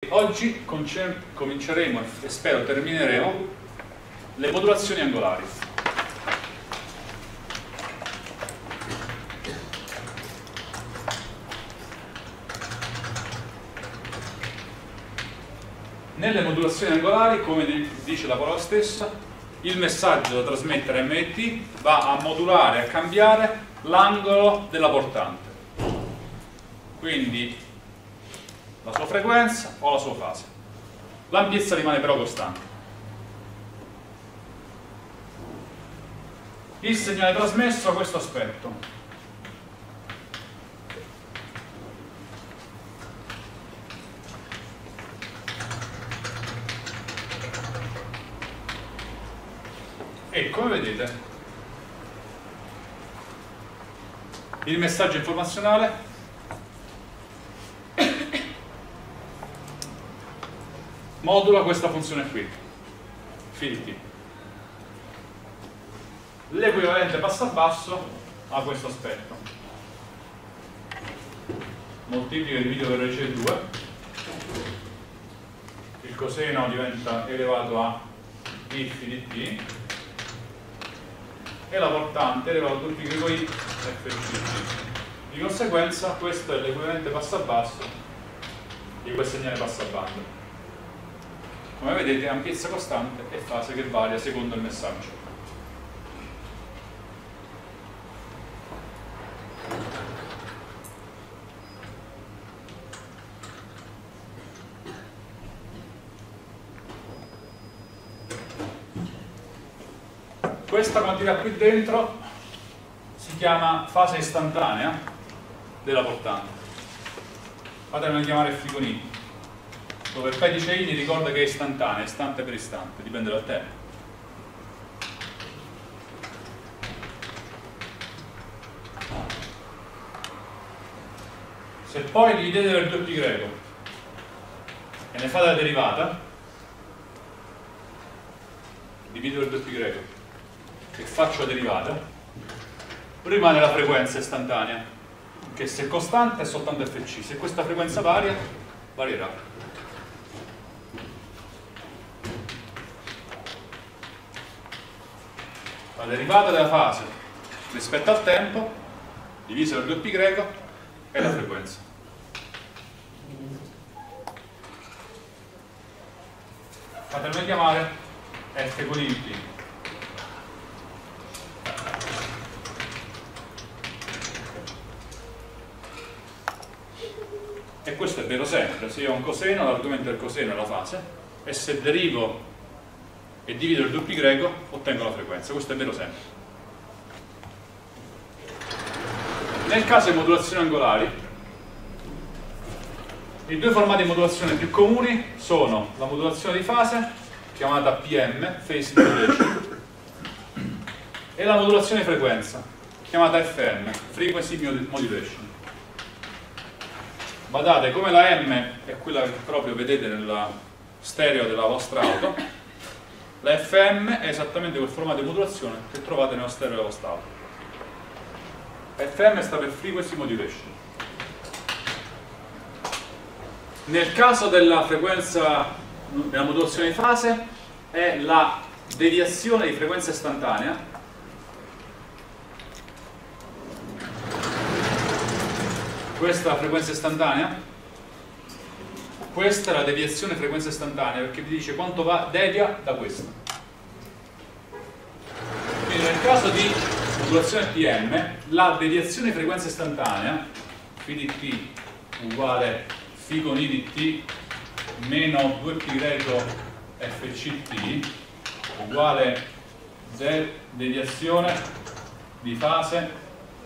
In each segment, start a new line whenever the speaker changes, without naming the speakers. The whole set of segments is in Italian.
Oggi cominceremo e spero termineremo le modulazioni angolari. Nelle modulazioni angolari, come dice la parola stessa, il messaggio da trasmettere MT va a modulare, a cambiare l'angolo della portante. Quindi la sua frequenza o la sua fase. L'ampiezza rimane però costante. Il segnale trasmesso ha questo aspetto. E come vedete, il messaggio informazionale modula questa funzione qui, FT. L'equivalente passo-basso ha questo aspetto. Moltiplica il diviso per radice 2, il coseno diventa elevato a if di t e la portante elevato a tutti i greco i fct. Di conseguenza questo è l'equivalente passo-basso di quel segnale passo-banda. Come vedete, ampiezza costante e fase che varia secondo il messaggio. Questa quantità qui dentro si chiama fase istantanea della portante. Fatemela chiamare Ficonini, dove P dice I ricorda che è istantanea, istante per istante, dipende dal tempo. Se poi dividete per 2π greco e ne fate la derivata, divido per 2π greco e faccio la derivata, rimane la frequenza istantanea, che se è costante è soltanto Fc, se questa frequenza varia, varierà. La derivata della fase rispetto al tempo divisa per 2π greco è la frequenza. Fatemela chiamare F con il T. E questo è vero sempre, se io ho un coseno, l'argomento del coseno è la fase, e se derivo e divido il 2π greco ottengo la frequenza, questo è vero sempre. Nel caso di modulazioni angolari, i due formati di modulazione più comuni sono la modulazione di fase, chiamata PM, Phase Modulation, e la modulazione di frequenza, chiamata FM, Frequency Modulation. Badate, come la M è quella che proprio vedete nella stereo della vostra auto, la FM è esattamente quel formato di modulazione che trovate nella stereo della vostra auto. FM sta per Frequency Modulation. Nel caso della frequenza della modulazione di fase è la deviazione di frequenza istantanea questa è la frequenza istantanea, questa è la deviazione frequenza istantanea, perché vi dice quanto devia da questa. Quindi nel caso di modulazione PM, la deviazione frequenza istantanea, Φ di t uguale Φ con I di t meno 2π greco Fct uguale deviazione di fase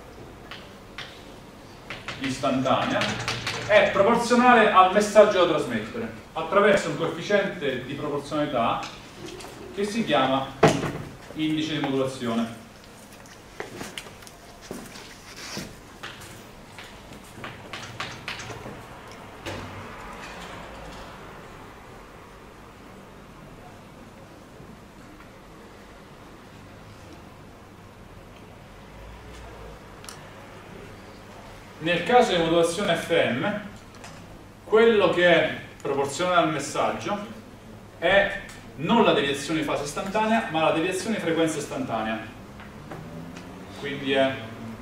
istantanea, è proporzionale al messaggio da trasmettere attraverso un coefficiente di proporzionalità che si chiama indice di modulazione. Nel caso di modulazione FM, quello che è proporzionale al messaggio è non la deviazione di fase istantanea, ma la deviazione di frequenza istantanea. Quindi è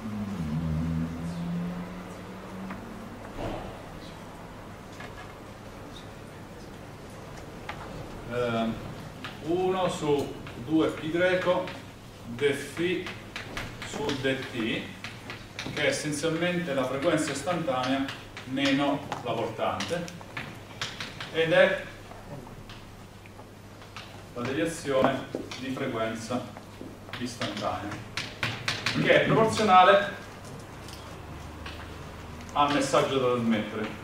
1 su 2π dφ su dt, che è essenzialmente la frequenza istantanea meno la portante, ed è la deviazione di frequenza istantanea, che è proporzionale al messaggio da trasmettere.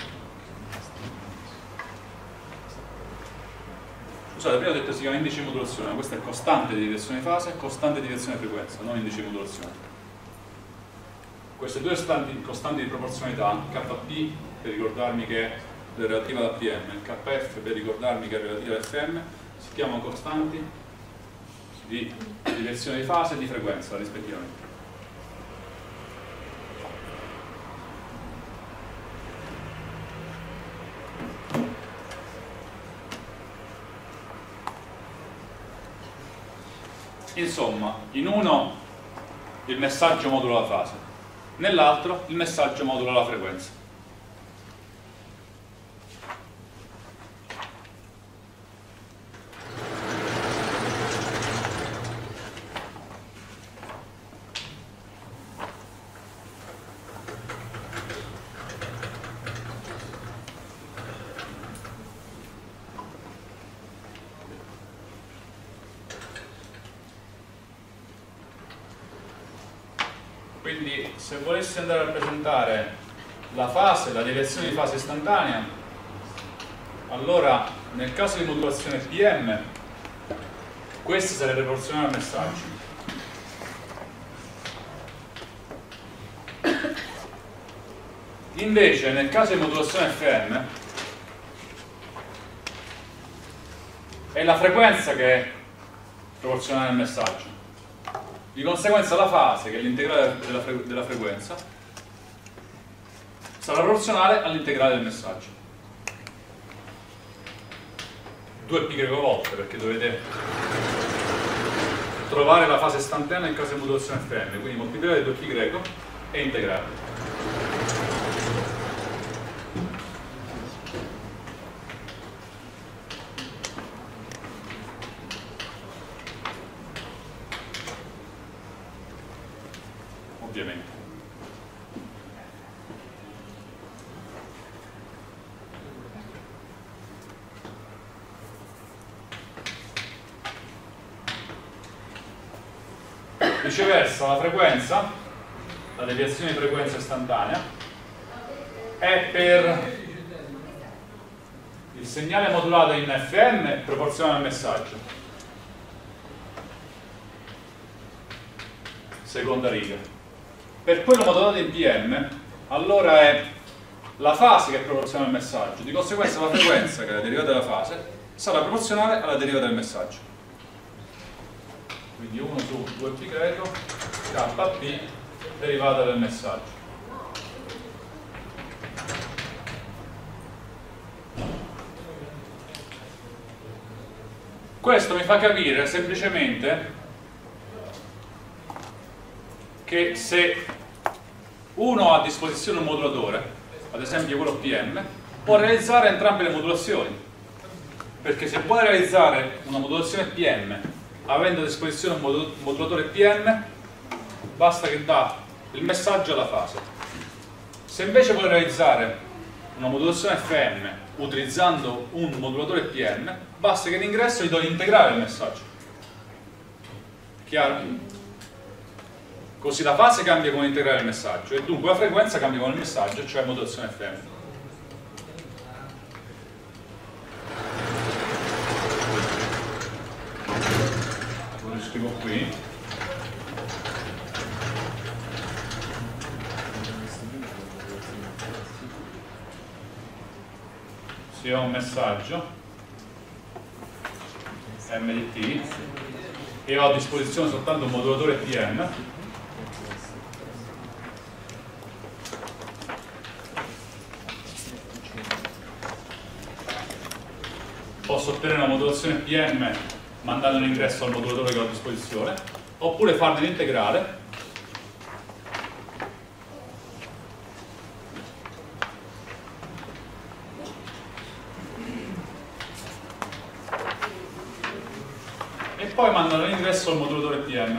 Scusate, prima ho detto si chiama indice di modulazione, ma questo è costante di deviazione di fase e costante di deviazione di frequenza, non indice di modulazione. Queste due costanti di proporzionalità, Kp per ricordarmi che è relativa ad APM, il Kf per ricordarmi che è relativa ad FM, si chiamano costanti di deviazione di fase e di frequenza rispettivamente. Insomma, in uno il messaggio modula la fase, nell'altro il messaggio modula la frequenza. Quindi se volessi andare a rappresentare la fase, la deviazione di fase istantanea, allora nel caso di modulazione PM questa sarebbe proporzionale al messaggio. Invece nel caso di modulazione FM è la frequenza che è proporzionale al messaggio. Di conseguenza la fase, che è l'integrale della frequenza, sarà proporzionale all'integrale del messaggio. 2π volte, perché dovete trovare la fase istantanea nel caso di modulazione FM, quindi moltiplicare 2π e integrare. Ovviamente. Viceversa, la frequenza, la deviazione di frequenza istantanea, è per il segnale modulato in FM proporzionale al messaggio. Seconda riga. Per quello modulato in PM, allora è la fase che è proporzionale al messaggio, di conseguenza la frequenza, che è la derivata della fase, sarà proporzionale alla derivata del messaggio. Quindi 1 su 2π Kp derivata del messaggio. Questo mi fa capire semplicemente che se uno ha a disposizione un modulatore, ad esempio quello PM, può realizzare entrambe le modulazioni, perché se può realizzare una modulazione PM avendo a disposizione un modulatore PM, basta che dà il messaggio alla fase. Se invece vuole realizzare una modulazione FM utilizzando un modulatore PM, basta che in ingresso gli do l'integrale del messaggio. Chiaro? Così la fase cambia con l'integrale del messaggio e dunque la frequenza cambia con il messaggio, cioè modulazione FM. Lo scrivo qui. Se ho un messaggio MDT e ho a disposizione soltanto un modulatore PM, posso ottenere una modulazione PM mandando l'ingresso al modulatore che ho a disposizione, oppure farne l'integrale e poi mandano l'ingresso al modulatore PM.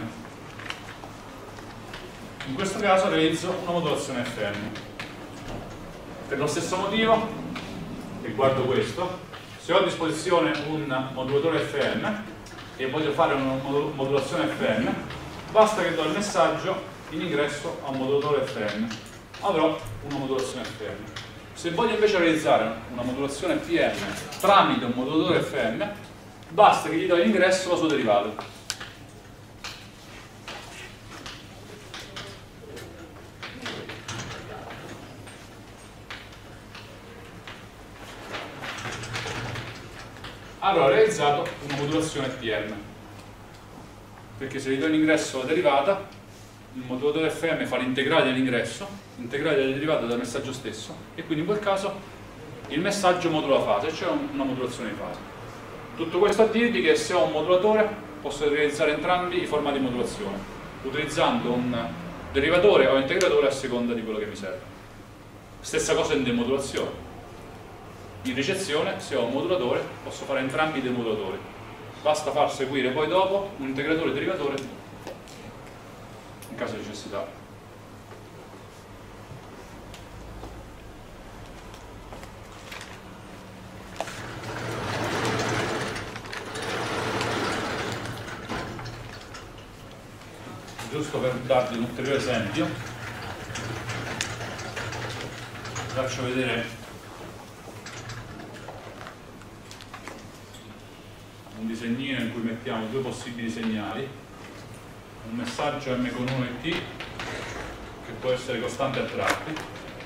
In questo caso realizzo una modulazione FM. Per lo stesso motivo, riguardo questo, se ho a disposizione un modulatore FM e voglio fare una modulazione FM, basta che do il messaggio in ingresso a un modulatore FM, avrò una modulazione FM. Se voglio invece realizzare una modulazione PM tramite un modulatore FM, basta che gli do in ingresso la sua derivata. Avrò realizzato una modulazione PM, perché se gli do in ingresso la derivata, il modulatore FM fa l'integrale dell'ingresso, l'integrale della derivata dal messaggio stesso, e quindi in quel caso il messaggio modula la fase, cioè una modulazione di fase. Tutto questo a dirvi che se ho un modulatore posso realizzare entrambi i formati di modulazione, utilizzando un derivatore o integratore a seconda di quello che mi serve. Stessa cosa in demodulazione. In ricezione, se ho un modulatore, posso fare entrambi i demodulatori. Basta far seguire poi dopo un integratore e derivatore in caso di necessità. Giusto per darvi un ulteriore esempio, vi faccio vedere un disegnino in cui mettiamo due possibili segnali, un messaggio M con 1 e T che può essere costante a tratti,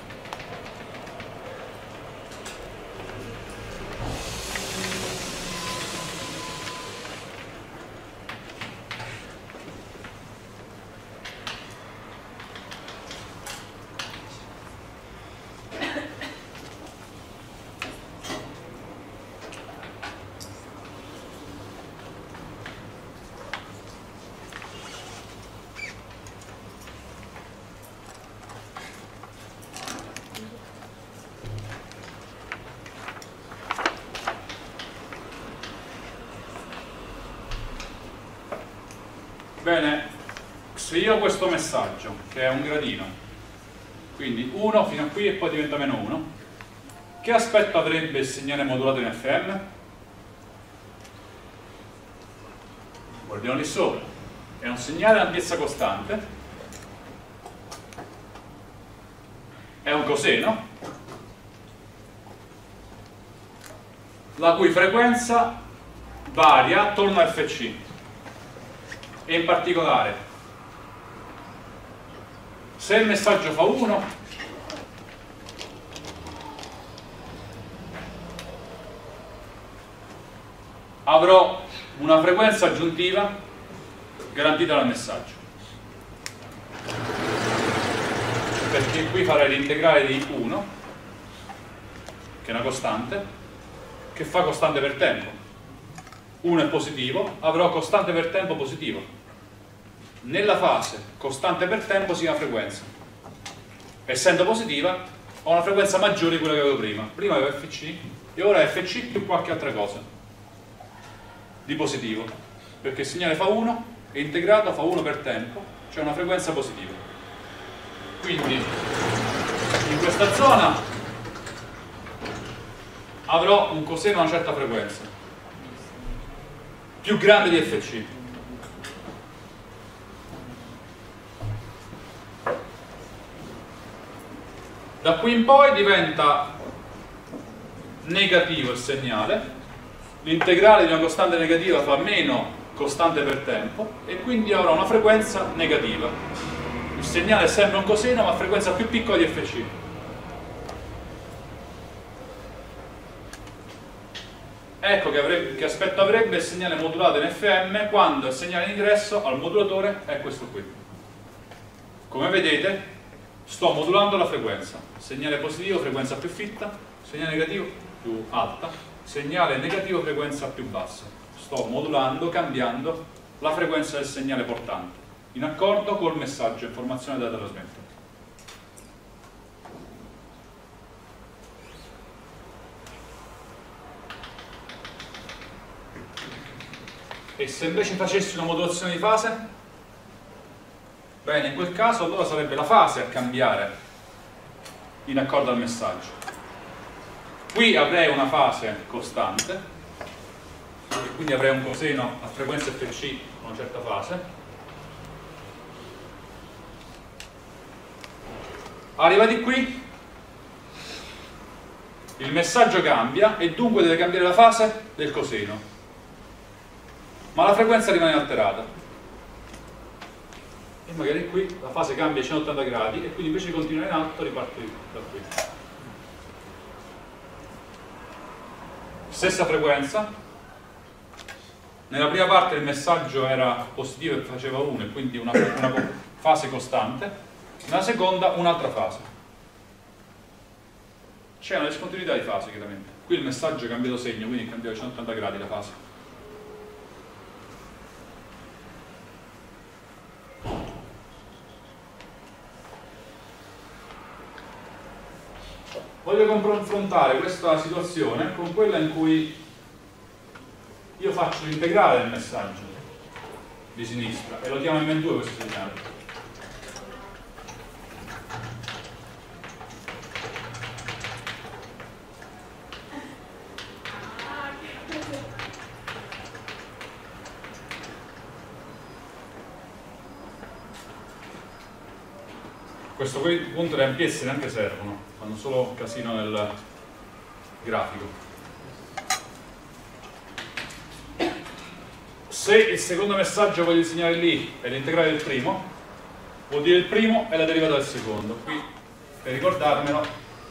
Bene, se io ho questo messaggio, che è un gradino, quindi 1 fino a qui e poi diventa meno 1, che aspetto avrebbe il segnale modulato in FM? Guardiamo lì sopra. È un segnale ad ampiezza costante, è un coseno, la cui frequenza varia attorno a Fc. E in particolare, se il messaggio fa 1, avrò una frequenza aggiuntiva garantita dal messaggio, perché qui farei l'integrale di 1, che è una costante, che fa costante per tempo. 1 è positivo, avrò costante per tempo positivo. Nella fase costante per tempo si chiama frequenza. Essendo positiva ho una frequenza maggiore di quella che avevo prima. Prima avevo Fc e ora è Fc più qualche altra cosa di positivo, perché il segnale fa 1 e integrato fa 1 per tempo, cioè una frequenza positiva. Quindi in questa zona avrò un coseno a una certa frequenza più grande di Fc. Da qui in poi diventa negativo il segnale, l'integrale di una costante negativa fa meno costante per tempo e quindi avrò una frequenza negativa. Il segnale è sempre un coseno ma a frequenza più piccola di Fc. Ecco che aspetto avrebbe il segnale modulato in FM quando il segnale di ingresso al modulatore è questo qui. Come vedete sto modulando la frequenza. Segnale positivo, frequenza più fitta, segnale negativo più alta, segnale negativo, frequenza più bassa. Sto modulando, cambiando la frequenza del segnale portante, in accordo col messaggio, informazione da trasmettere. E se invece facessi una modulazione di fase? Bene, in quel caso allora sarebbe la fase a cambiare in accordo al messaggio. Qui avrei una fase costante, e quindi avrei un coseno a frequenza Fc a una certa fase. Arrivati qui, il messaggio cambia e dunque deve cambiare la fase del coseno, ma la frequenza rimane alterata. E magari qui la fase cambia a 180 gradi e quindi invece di continuare in alto riparte da qui. Stessa frequenza. Nella prima parte il messaggio era positivo e faceva 1 e quindi una fase costante. Nella seconda un'altra fase. C'è una discontinuità di fase chiaramente. Qui il messaggio è cambiato segno, quindi è cambiato a 180 gradi la fase. Voglio confrontare questa situazione con quella in cui io faccio l'integrale del messaggio di sinistra e lo chiamo M2 questo segnale. A questo punto le ampiezze neanche servono, fanno solo casino nel grafico. Se il secondo messaggio voglio disegnare lì è l'integrale del primo, vuol dire il primo è la derivata del secondo. Qui, per ricordarmelo,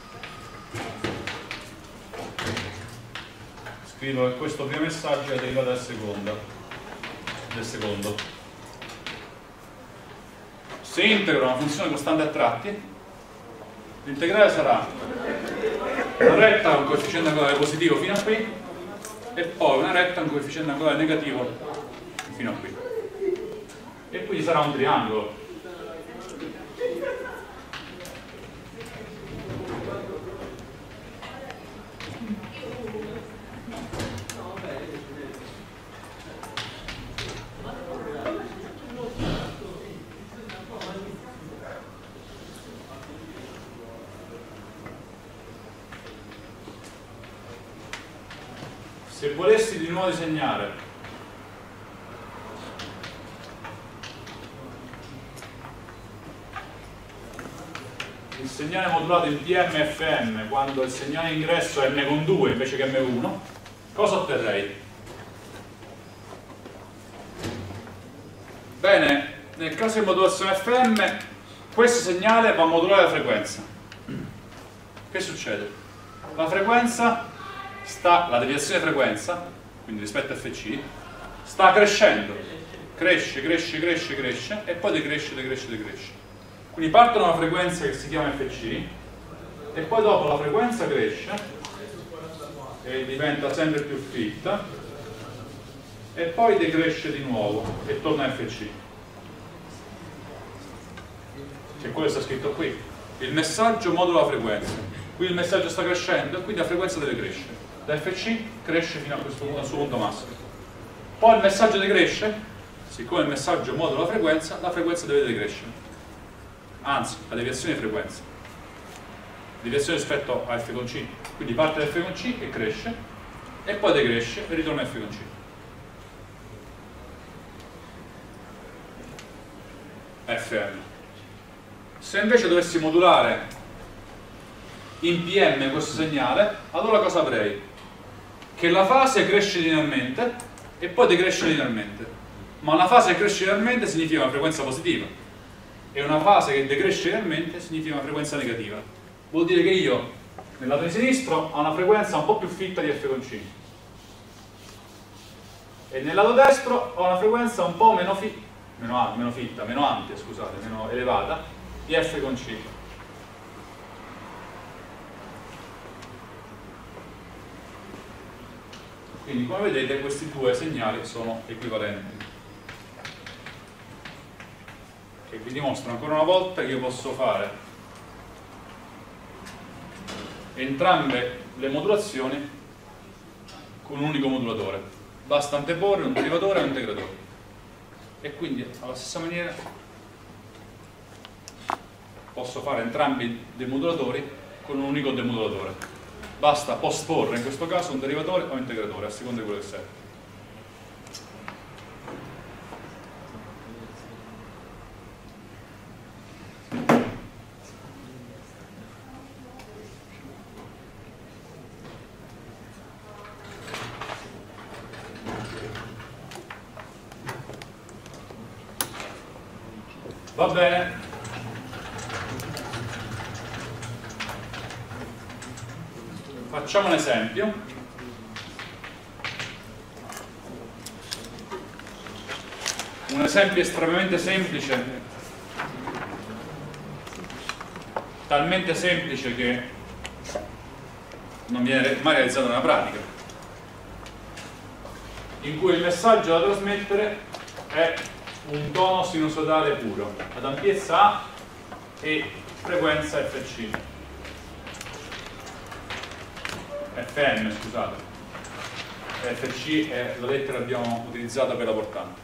scrivo che questo primo messaggio è la derivata del secondo. Se integro una funzione costante a tratti, l'integrale sarà una retta con coefficiente angolare positivo fino a qui e poi una retta con coefficiente angolare negativo fino a qui. E quindi sarà un triangolo. Se volessi di nuovo disegnare il segnale modulato in PM e FM quando il segnale ingresso è M con 2 invece che M1, cosa otterrei? Bene, nel caso di modulazione FM questo segnale va a modulare la frequenza. Che succede? La frequenza la deviazione di frequenza, quindi rispetto a Fc, sta crescendo, cresce e poi decresce. Quindi parte da una frequenza che si chiama Fc e poi dopo la frequenza cresce e diventa sempre più fitta e poi decresce di nuovo e torna a Fc. Che quello sta scritto qui. Il messaggio modula la frequenza. Qui il messaggio sta crescendo e quindi la frequenza deve crescere. Da Fc cresce fino a questo punto, al suo punto massimo. Poi il messaggio decresce, siccome il messaggio modula la frequenza deve decrescere. Anzi, la deviazione di frequenza. Deviazione rispetto a f con c. Quindi parte da f con c e cresce, e poi decresce e ritorna a f con c. FM. Se invece dovessi modulare in PM questo segnale, allora cosa avrei? Che la fase cresce linearmente e poi decresce linearmente, ma una fase che cresce linearmente significa una frequenza positiva e una fase che decresce linearmente significa una frequenza negativa. Vuol dire che io nel lato di sinistro ho una frequenza un po' più fitta di f con c e nel lato destro ho una frequenza un po' meno elevata di f con c. Quindi come vedete questi due segnali sono equivalenti, che vi dimostro ancora una volta che io posso fare entrambe le modulazioni con un unico modulatore, basta anteporre un derivatore e un integratore, e quindi alla stessa maniera posso fare entrambi i demodulatori con un unico demodulatore. Basta posporre in questo caso un derivatore o un integratore a seconda di quello che serve. Va bene. Facciamo un esempio. Un esempio estremamente semplice, talmente semplice che non viene mai realizzato nella pratica, in cui il messaggio da trasmettere è un tono sinusoidale puro ad ampiezza A e frequenza FC. FM, scusate, FC è la lettera che abbiamo utilizzato per la portante.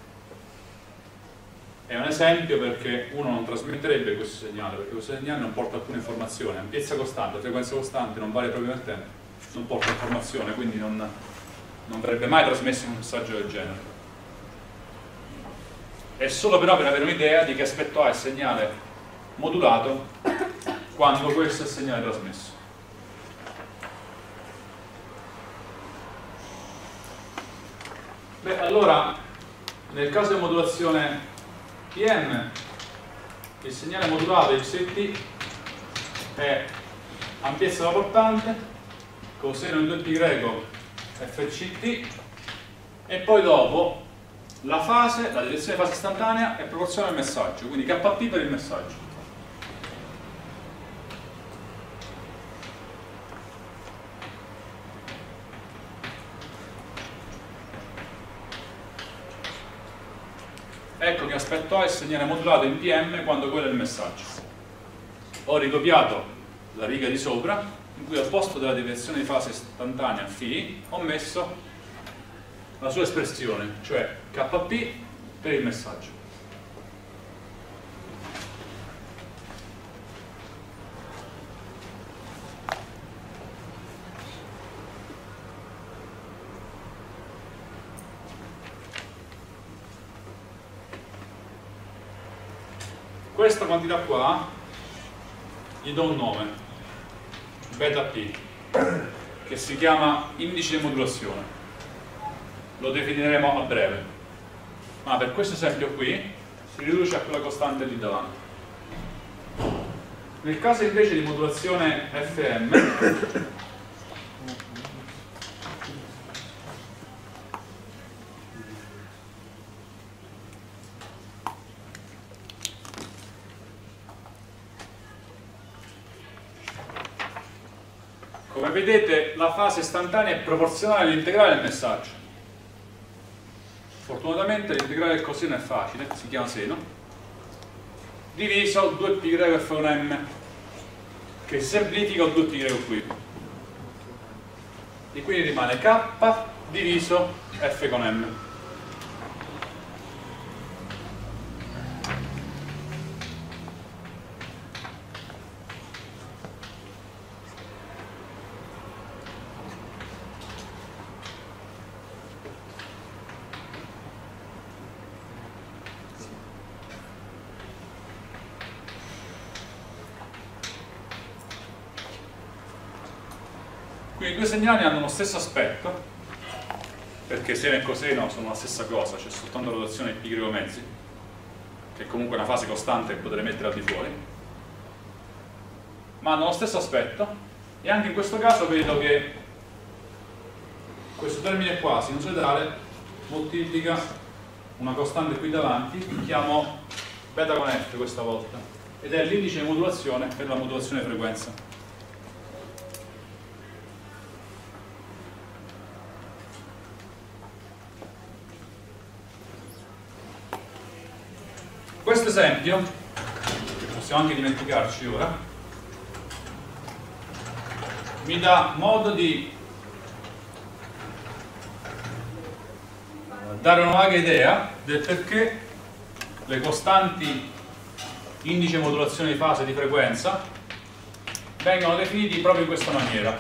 È un esempio perché uno non trasmetterebbe questo segnale, perché questo segnale non porta alcuna informazione, ampiezza costante, frequenza costante, non varia proprio nel tempo, non porta informazione, quindi non verrebbe mai trasmesso un messaggio del genere. È solo però per avere un'idea di che aspetto ha il segnale modulato quando questo è il segnale trasmesso. Beh, allora, nel caso di modulazione PM, il segnale modulato YT è ampiezza della portante, coseno in 2π FCT, e poi dopo la fase, la direzione di fase istantanea è proporzionale al messaggio, quindi KP per il messaggio. Ecco che aspetto A è il segnale modulato in PM quando quello è il messaggio. Ho ricopiato la riga di sopra, in cui al posto della direzione di fase istantanea φ ho messo la sua espressione, cioè KP per il messaggio. Questa quantità qua gli do un nome, beta P, che si chiama indice di modulazione. Lo definiremo a breve, ma per questo esempio qui si riduce a quella costante lì davanti. Nel caso invece di modulazione FM, come vedete la fase istantanea è proporzionale all'integrale del messaggio. Fortunatamente l'integrale del coseno è facile, si chiama seno, diviso 2π F1m, che semplifica un 2π qui. E quindi rimane K diviso F con m. Quindi i due segnali hanno lo stesso aspetto, perché seno e coseno sono la stessa cosa, c'è soltanto la rotazione di π mezzi, che è comunque una fase costante che potrei mettere al di fuori, ma hanno lo stesso aspetto, e anche in questo caso vedo che questo termine qua, sinusoidale, moltiplica una costante qui davanti, che chiamo beta con F questa volta, ed è l'indice di modulazione per la modulazione di frequenza. questo esempio, possiamo anche dimenticarci ora, mi dà modo di dare una vaga idea del perché le costanti indice modulazione di fase e di frequenza vengono definiti proprio in questa maniera.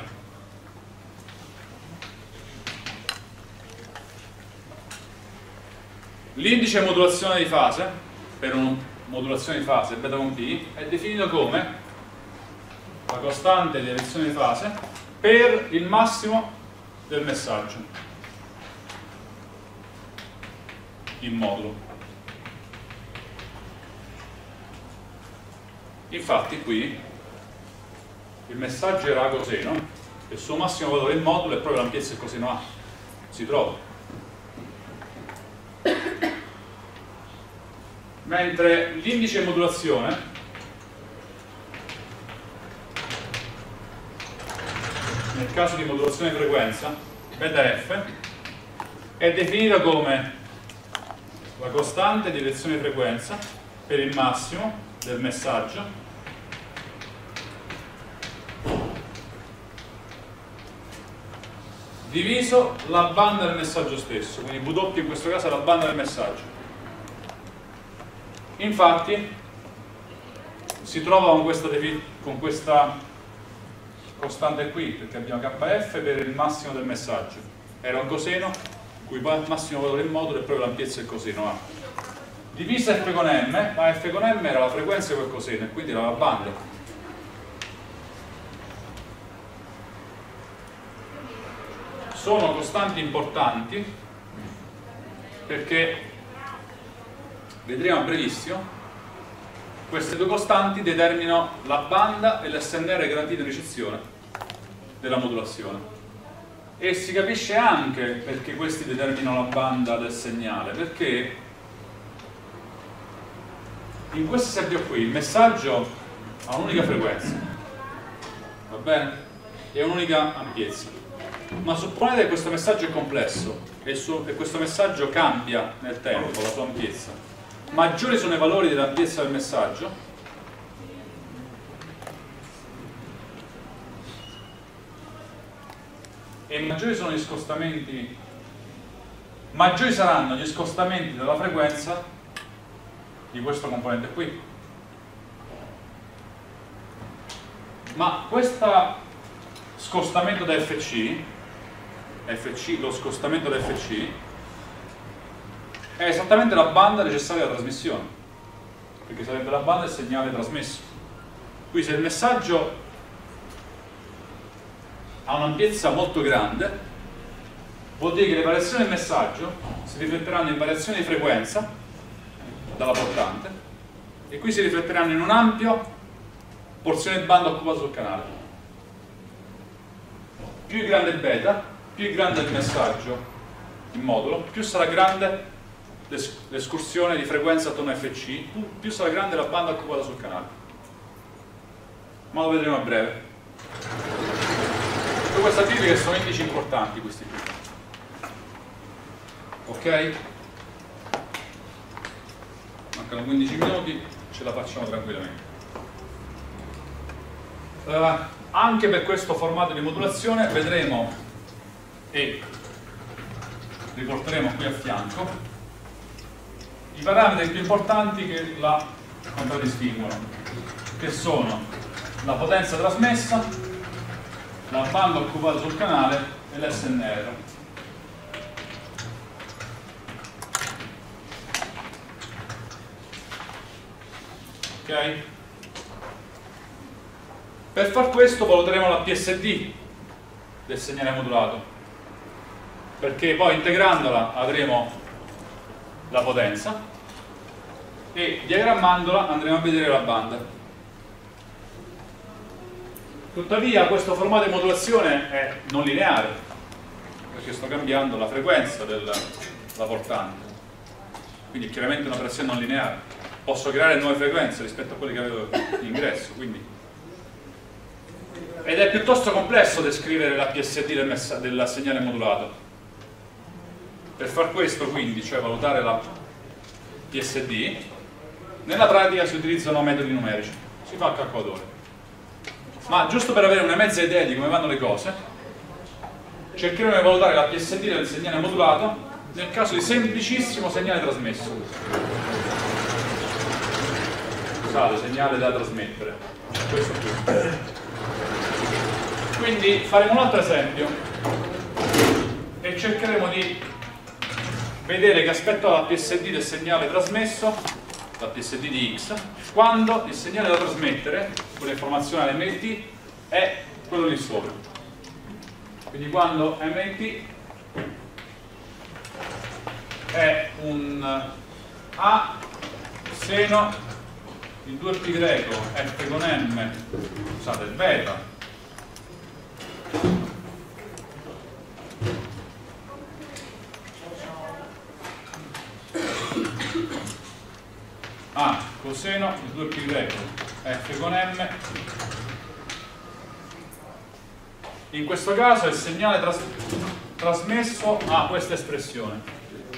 L'indice modulazione di fase, per una modulazione di fase beta con P, è definito come la costante di elezione di fase per il massimo del messaggio in modulo. Infatti qui il messaggio era A coseno e il suo massimo valore in modulo è proprio l'ampiezza del coseno A, si trova. Mentre l'indice modulazione nel caso di modulazione di frequenza beta F è definita come la costante di elezione di frequenza per il massimo del messaggio diviso la banda del messaggio stesso, quindi W in questo caso è la banda del messaggio. Infatti si trova con questa costante qui, perché abbiamo KF per il massimo del messaggio. Era un coseno, cui il massimo valore in modulo è proprio l'ampiezza del coseno A. Divisa F con M, ma F con M era la frequenza del coseno, e quindi era la banda. Sono costanti importanti perché, vedremo a brevissimo, queste due costanti determinano la banda e l'SNR garantito in ricezione della modulazione. E si capisce anche perché questi determinano la banda del segnale, perché in questo esempio qui il messaggio ha un'unica frequenza, va bene? E un'unica ampiezza. Ma supponete che questo messaggio è complesso e questo messaggio cambia nel tempo, la sua ampiezza. Maggiori sono i valori dell'ampiezza del messaggio, e maggiori sono gli scostamenti, maggiori saranno gli scostamenti della frequenza di questo componente qui. Ma questo scostamento da FC, lo scostamento da FC è esattamente la banda necessaria alla trasmissione, perché sarebbe la banda del segnale trasmesso. Qui se il messaggio ha un'ampiezza molto grande, vuol dire che le variazioni del messaggio si rifletteranno in variazioni di frequenza dalla portante e qui si rifletteranno in un'ampia porzione di banda occupata sul canale. Più è grande il beta, più è grande il messaggio in modulo, più sarà grande l'escursione di frequenza attorno a FC, più sarà grande la banda occupata sul canale. Ma lo vedremo a breve. Tutte queste atipiche sono indici importanti, questi qui. Ok? Mancano 15 minuti, ce la facciamo tranquillamente. Anche per questo formato di modulazione vedremo e riporteremo qui a fianco i parametri più importanti che la contraddistinguono, che sono la potenza trasmessa, la banda occupata sul canale e l'SNR. Ok? Per far questo valuteremo la PSD del segnale modulato, perché poi integrandola avremo la potenza e diagrammandola andremo a vedere la banda. Tuttavia questo formato di modulazione è non lineare, perché sto cambiando la frequenza della portante, quindi è chiaramente un'operazione non lineare. Posso creare nuove frequenze rispetto a quelle che avevo in ingresso, quindi. Ed è piuttosto complesso descrivere la PSD del segnale modulato. Per far questo quindi, cioè valutare la PSD, Nella pratica si utilizzano metodi numerici, si fa a calcolatore. Ma giusto per avere una mezza idea di come vanno le cose, cercheremo di valutare la PSD del segnale modulato nel caso di semplicissimo segnale trasmesso. Scusate, segnale da trasmettere. Questo qui. Quindi faremo un altro esempio e cercheremo di vedere che aspetto ha la PSD del segnale trasmesso, la PSD di X, quando il segnale da trasmettere, con l'informazione all'MIT, è quello lì sopra. Quindi quando MIT è un A seno di 2π f con m, scusate, beta A coseno di 2π f con m. In questo caso il segnale trasmesso ha questa espressione.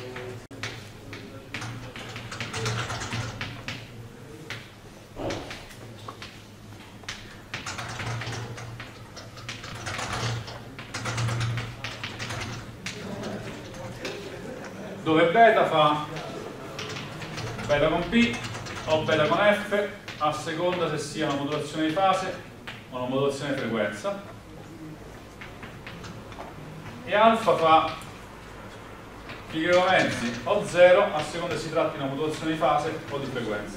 Dove beta fa beta con P o beta con F a seconda se sia una modulazione di fase o una modulazione di frequenza, e alfa fa pi mezzi o 0 a seconda se si tratti di una modulazione di fase o di frequenza,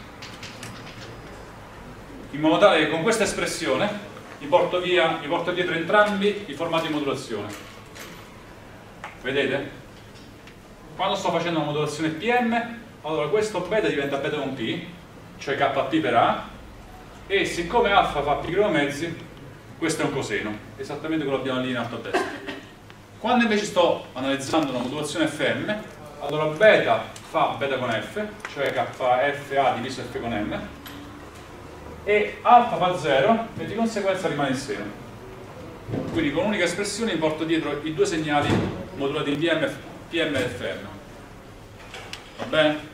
in modo tale che con questa espressione mi porto dietro entrambi i formati di modulazione. Vedete? Quando sto facendo una modulazione PM, allora questo beta diventa beta con P, cioè KP per A, e siccome alfa fa pi mezzi, questo è un coseno, esattamente quello che abbiamo lì in alto a destra. Quando invece sto analizzando una modulazione FM, allora beta fa beta con F, cioè KFA diviso F con M, e alfa fa 0 e di conseguenza rimane il seno. Quindi con un'unica espressione mi porto dietro i due segnali modulati in PM e FM. Va bene?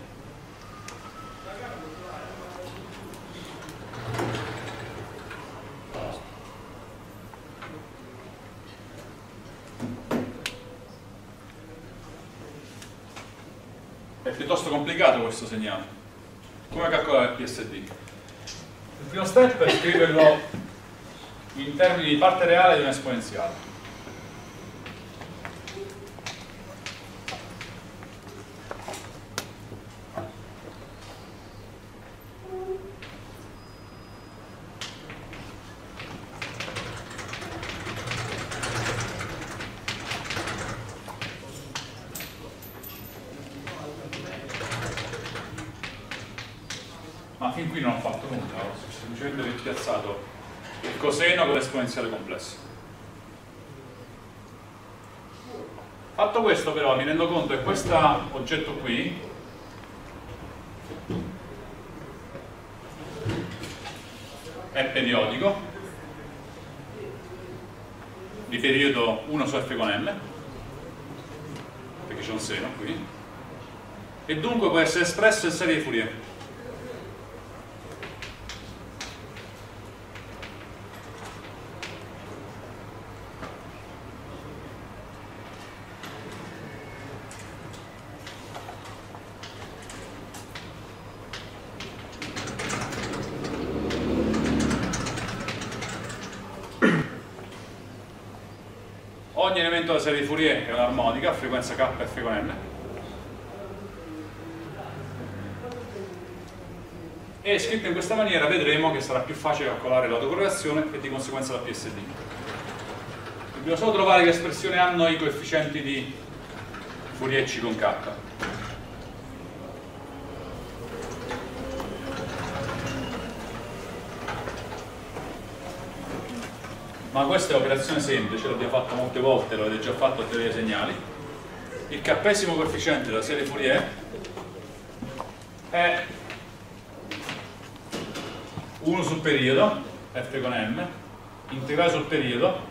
È piuttosto complicato questo segnale. Come calcolare il PSD? Il primo step è scriverlo in termini di parte reale di un'esponenziale. Ma fin qui non ho fatto nulla, ho semplicemente ripiazzato il coseno con l'esponenziale complesso. Fatto questo però mi rendo conto che questo oggetto qui è periodico, di periodo 1 su f con m, perché c'è un seno qui, e dunque può essere espresso in serie di Fourier. Ogni elemento della serie di Fourier è un'armonica a frequenza k e f con m, e scritto in questa maniera vedremo che sarà più facile calcolare l'autocorrelazione e di conseguenza la PSD. Dobbiamo solo trovare che espressione hanno i coefficienti di Fourier C con k. Ma questa è un'operazione semplice, l'abbiamo fatto molte volte, lo avete già fatto a teoria dei segnali. Il k-esimo coefficiente della serie Fourier è 1 sul periodo, f con m, integrale sul periodo,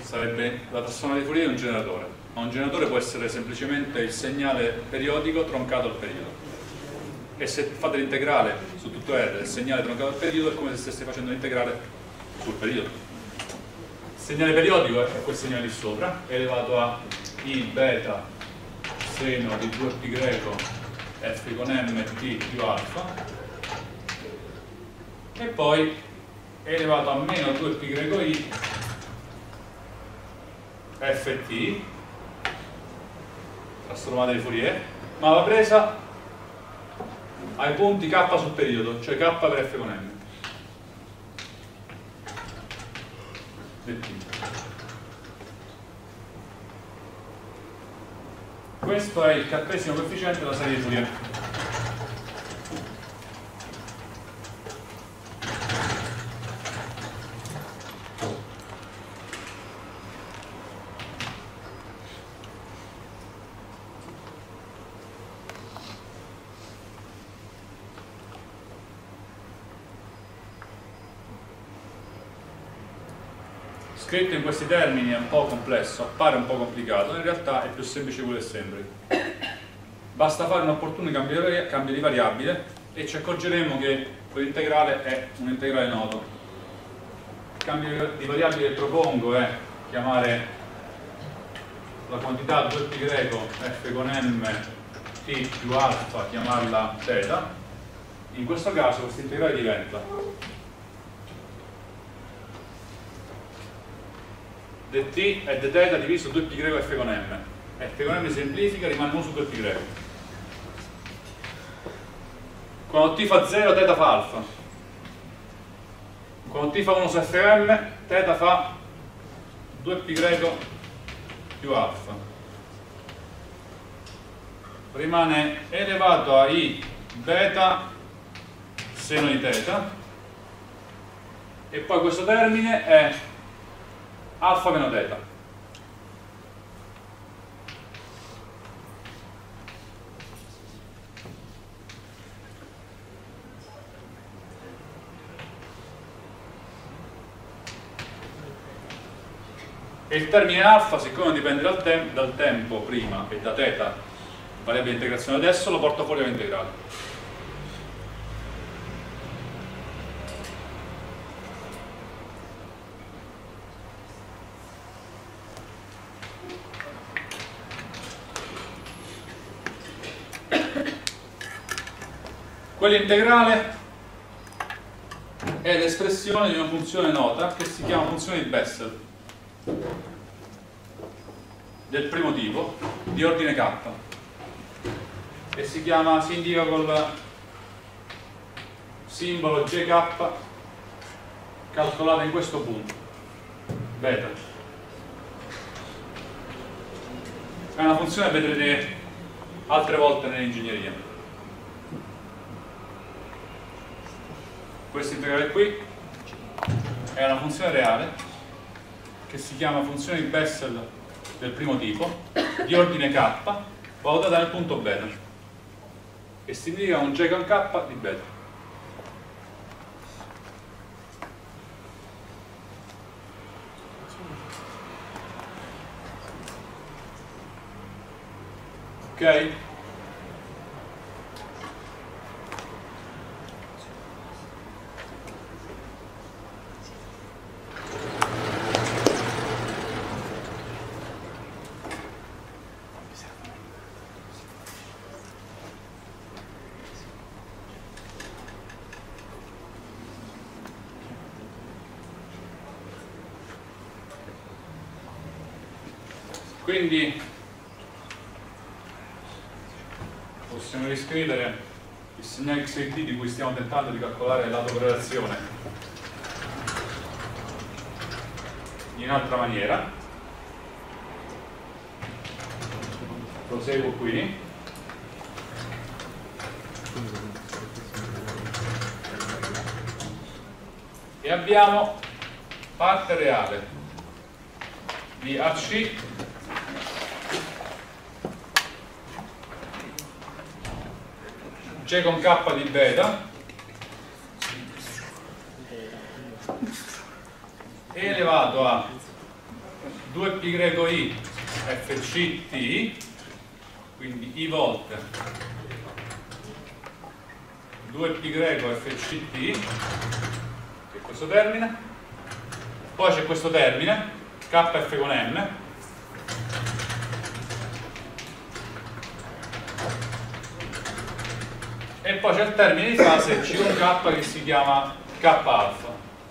sarebbe la trasformata di Fourier di un generatore, ma un generatore può essere semplicemente il segnale periodico troncato al periodo, e se fate l'integrale su tutto R del segnale troncato al periodo è come se stesse facendo l'integrale sul periodo. Il segnale periodico è quel segnale lì sopra, è elevato a I beta seno di 2π f con mt più alfa, e poi è elevato a meno 2πi ft, trasformata di Fourier, ma va presa ai punti k sul periodo, cioè k per f con m. Questo è il k-esimo coefficiente della serie di Fourier. Scritto in questi termini è un po' complesso, appare un po' complicato, in realtà è più semplice quello che sembri. Basta fare un opportuno cambio di variabile e ci accorgeremo che quell'integrale è un integrale noto. Il cambio di variabile che propongo è chiamare la quantità 2π f con m t più alfa, chiamarla θ. In questo caso questo integrale diventa dt è dθ diviso 2π f con m. F con m semplifica, rimane 1 su 2π. Quando t fa 0, θ fa alfa. Quando t fa 1 su fm, θ fa 2π più alfa. Rimane elevato a i beta seno di θ, e poi questo termine è alfa meno θ. E il termine alfa, siccome dipende dal tempo prima e da θ, variabile di integrazione adesso, lo porto fuori all'integrale. Quell'integrale è l'espressione di una funzione nota che si chiama funzione di Bessel, del primo tipo, di ordine k, e si indica col simbolo jk calcolata in questo punto, beta. È una funzione che vedrete altre volte nell'ingegneria. Questo integrale qui è una funzione reale che si chiama funzione di Bessel del primo tipo, di ordine k, valutata nel punto beta, e si indica un j con k di beta. Ok? Quindi possiamo riscrivere il segnale x e t di cui stiamo tentando di calcolare l'autocorrelazione in altra maniera. Proseguo qui. E abbiamo parte reale di AC J con K di beta è elevato a 2πi fct, quindi i volte 2π fct, che è questo termine, poi c'è questo termine kf con m, e poi c'è il termine di fase C con K che si chiama K alfa.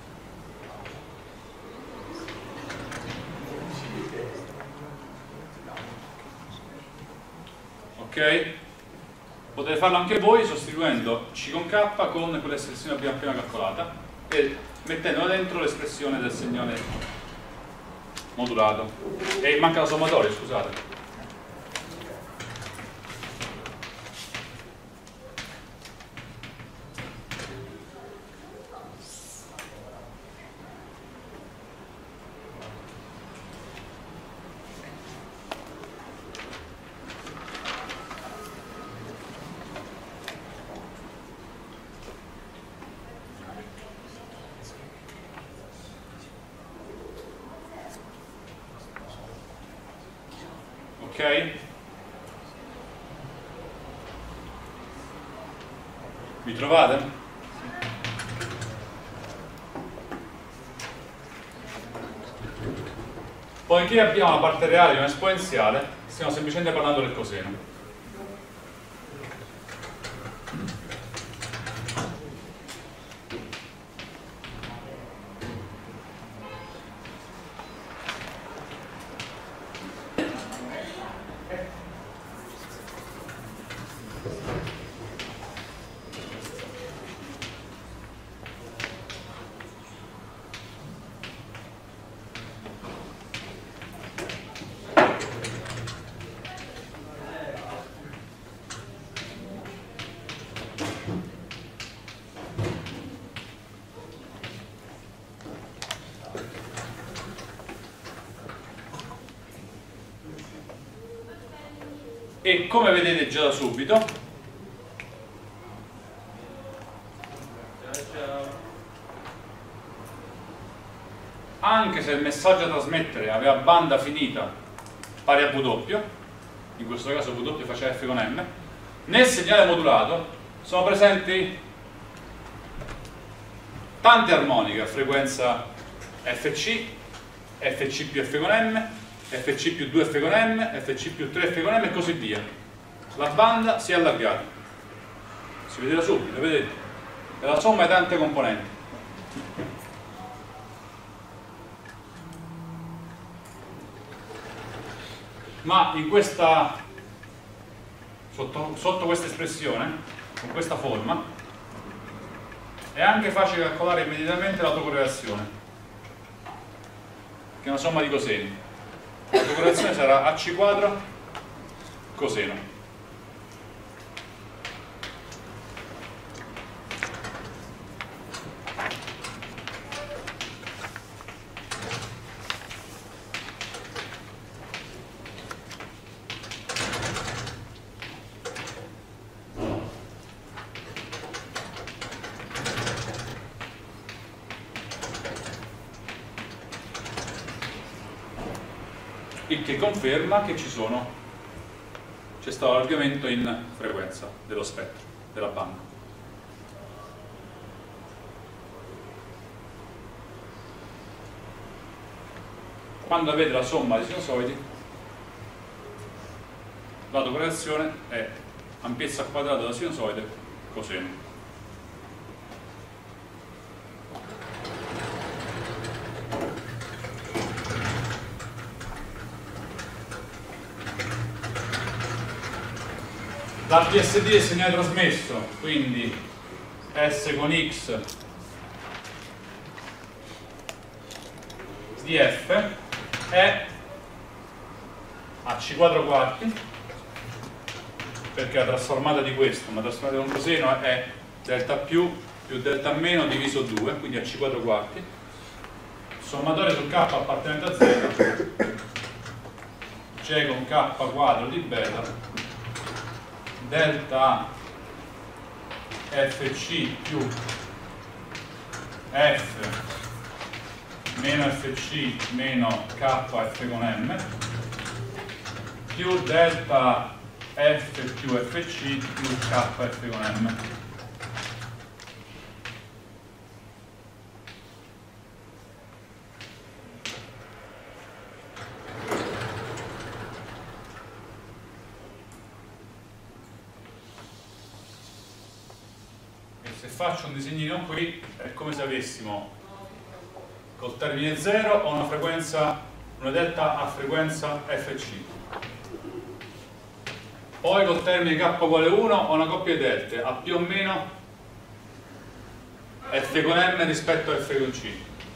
Ok? Potete farlo anche voi sostituendo C con K con quell'espressione che abbiamo appena calcolata e mettendo dentro l'espressione del segnale modulato. E manca la sommatoria, scusate. Ok? Mi trovate? Poiché abbiamo la parte reale di un esponenziale, stiamo semplicemente parlando del coseno. E come vedete già da subito, anche se il messaggio da trasmettere aveva banda finita pari a W, in questo caso W faceva F con M, nel segnale modulato sono presenti tante armoniche a frequenza FC, FC più F con M, FC più 2F con M, FC più 3F con M e così via. La banda si è allargata. Si vedrà subito, vedete? È la somma di tante componenti. Ma in questa, sotto questa espressione, con questa forma, è anche facile calcolare immediatamente l'autocorrelazione, che è una somma di coseni. L'autocorrelazione sarà AC quadro coseno. Il che conferma che c'è stato allargamento in frequenza dello spettro, della banda. Quando avete la somma di sinusoidi, l'autocorrelazione è ampiezza al quadrato della sinusoide coseno. La PSD è il segnale trasmesso, quindi S con X di F è AC quadro quarti, perché la trasformata di questo, ma la trasformata di un coseno è delta più delta meno diviso 2, quindi AC quadro quarti, sommatorio su K appartenente a Z, C con K quadro di beta, delta FC più F meno fc meno kf con m più delta f più fc più kf con m. E se faccio un disegnino qui è come se avessimo col termine 0 ho una frequenza, una delta a frequenza fc. Poi col termine k uguale 1 ho una coppia di delte a più o meno f con m rispetto a f con c.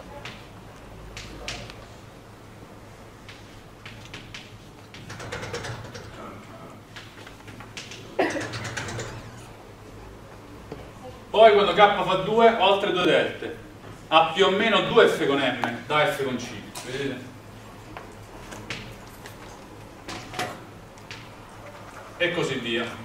Poi quando k fa 2 ho altre due delte a più o meno 2 f con m da f con c. Vedete? E così via.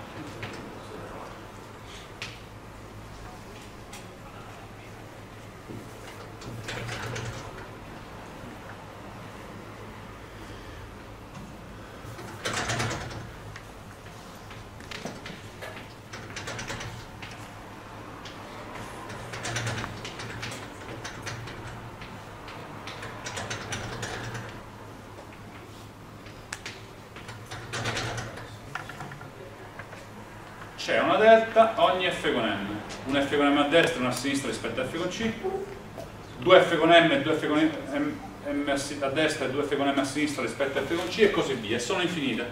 C'è una delta ogni f con m, un f con m a destra e una a sinistra rispetto a f con c, 2 f con m e 2 f con m a destra e 2 f con m a sinistra rispetto a f con c e così via, sono infinite.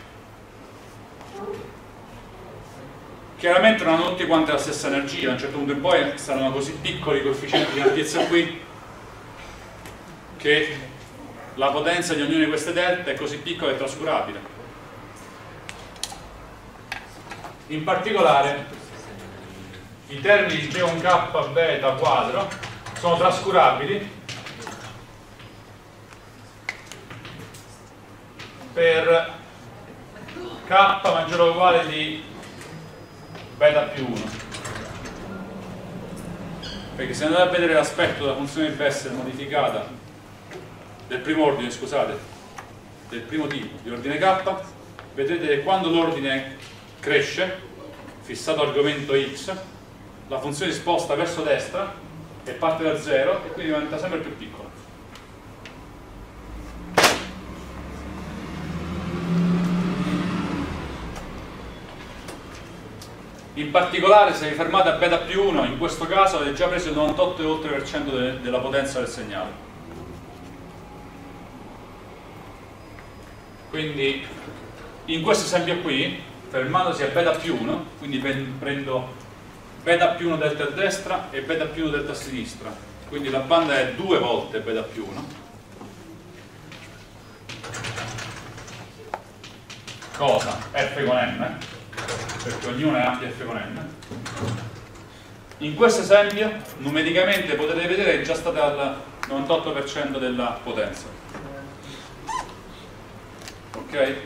Chiaramente non hanno tutti quanti la stessa energia, a un certo punto in poi saranno così piccoli i coefficienti di altezza qui che la potenza di ognuna di queste delte è così piccola e trascurabile. In particolare i termini G1K beta quadro sono trascurabili per K maggiore o uguale di beta più 1, perché se andate a vedere l'aspetto della funzione di Bessel modificata del primo ordine, scusate, del primo tipo di ordine K, vedrete che quando l'ordine cresce, fissato argomento x, la funzione si sposta verso destra e parte da 0 e quindi diventa sempre più piccola. In particolare se vi fermate a beta più 1, in questo caso avete già preso il 98 e oltre per cento della potenza del segnale. Quindi in questo esempio qui, fermandosi a beta più 1, quindi prendo beta più 1 delta a destra e beta più 1 delta a sinistra, quindi la banda è 2 volte beta più 1. Cosa? F con m, perché ognuno è ampia f con m. In questo esempio, numericamente potete vedere che è già stata al 98% della potenza. Ok?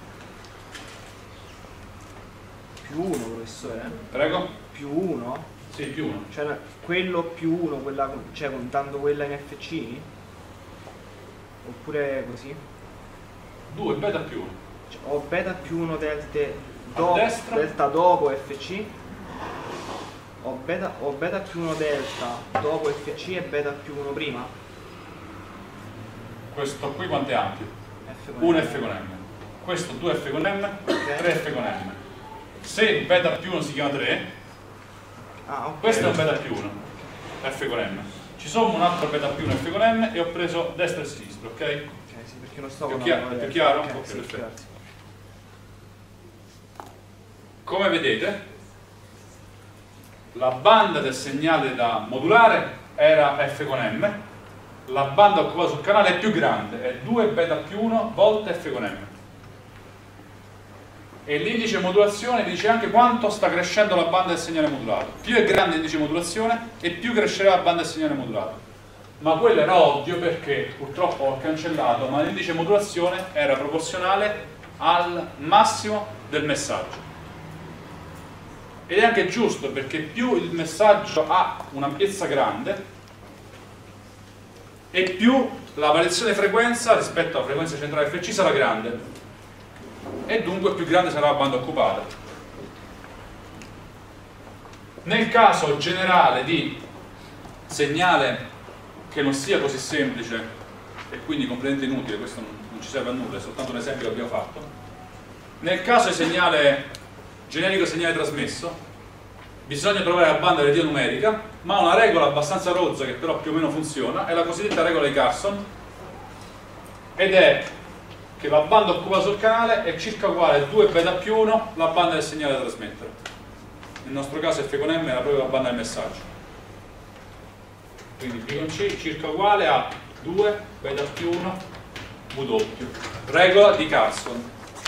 Più 1, professore?
Prego?
Più 1?
Sì, più 1.
Cioè quello più 1, cioè contando quella in FC? Oppure così?
2 beta più 1.
Cioè, ho beta più 1 delta dopo FC, ho beta più 1 delta dopo FC e beta più 1 prima?
Questo qui quanto è ampio?
F con
1
M.
f con m. Questo 2 f con m,
Ok.
3 f con m. Se beta più 1 si chiama 3,
Ah, ok.
questo è un beta più 1, f con m. Ci sommo un altro beta più 1 f con m e ho preso destra e sinistra, ok?
Ok, sì, perché non sto
Più
con
chiaro?
la
Più chiaro?
Ok,
Ok,
sì,
perfetto.
grazie.
Come vedete, la banda del segnale da modulare era f con m, la banda occupata sul canale è più grande, è 2 beta più 1 volte f con m. E l'indice modulazione dice anche quanto sta crescendo la banda del segnale modulato. Più è grande l'indice modulazione e più crescerà la banda del segnale modulato. Ma quello era ovvio perché purtroppo ho cancellato, ma l'indice modulazione era proporzionale al massimo del messaggio. Ed è anche giusto perché più il messaggio ha un'ampiezza grande, e più la variazione frequenza rispetto alla frequenza centrale FC sarà grande, e dunque più grande sarà la banda occupata. Nel caso generale di segnale che non sia così semplice e quindi completamente inutile, questo non ci serve a nulla, è soltanto un esempio che abbiamo fatto, nel caso di segnale generico, segnale trasmesso, bisogna trovare la banda radio numerica, ma una regola abbastanza rozza che però più o meno funziona è la cosiddetta regola di Carson, ed è che la banda occupata sul canale è circa uguale a 2 beta più 1 la banda del segnale da trasmettere. Nel nostro caso F con M era proprio la banda del messaggio, quindi B con C circa uguale a 2 beta più 1 W, regola di Carson.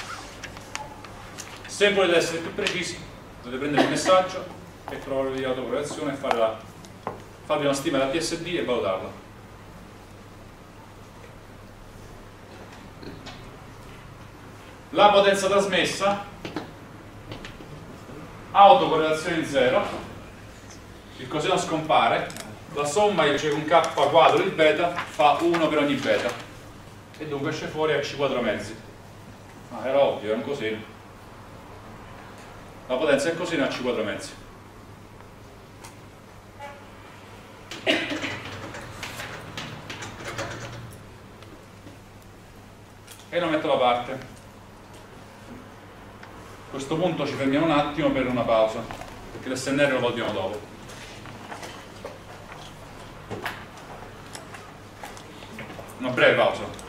Se volete essere più precisi dovete prendere il messaggio e trovare l'autocorrelazione e farvi una stima da PSD e valutarla. La potenza trasmessa, autocorrelazione in 0, il coseno scompare, la somma cioè un k quadro di beta fa 1 per ogni beta e dunque esce fuori a c quadro mezzi. Ma era ovvio, è un coseno. La potenza è coseno a c quadro mezzi. E lo metto da parte. A questo punto ci fermiamo un attimo per una pausa, perché l'SNR lo vogliamo dopo. Una breve pausa.